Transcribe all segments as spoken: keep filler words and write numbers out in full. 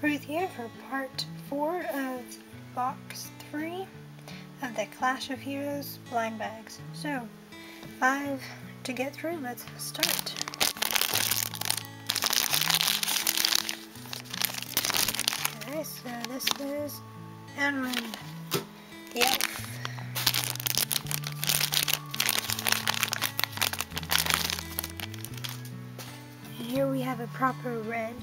Ruth here for part four of box three of the Clash of Heroes blind bags. So, five to get through. Let's start. Okay, so this is Edmund, the elf. And here we have a proper red.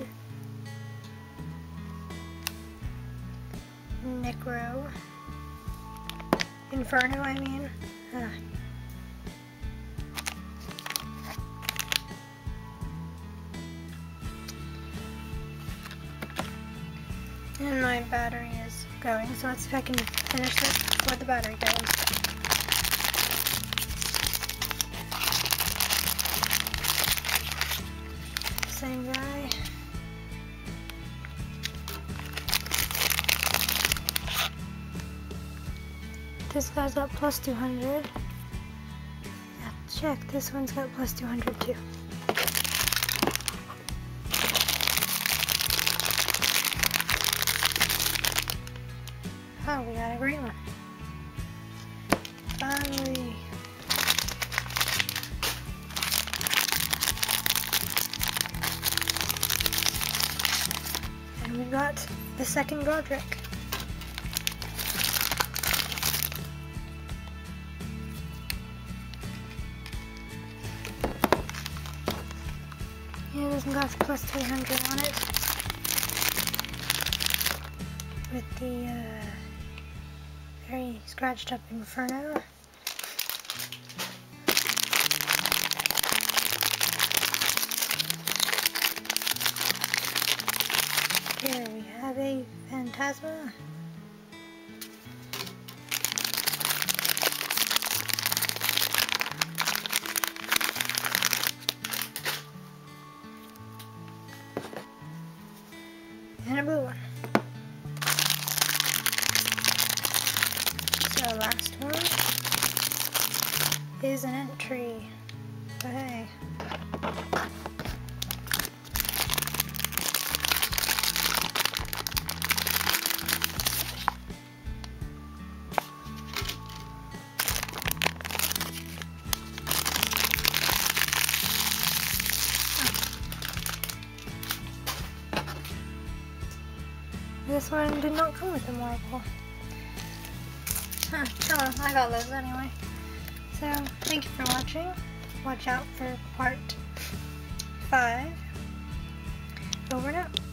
Necro. Inferno, I mean. Ah. And my battery is going, so let's see if I can finish this before the battery goes. Same guy. This guy's got plus two hundred. Yeah, check, this one's got plus two hundred too. Oh, we got a green one. Finally. And we got the second Godric. Yeah, this one got plus three hundred on it. With the uh, very scratched up Inferno. Here we have a Phantasma. And a blue one. So last one is an entry. So hey. This one did not come with a marble. Huh, oh, I got those anyway. So, thank you for watching. Watch out for part five. Over and out.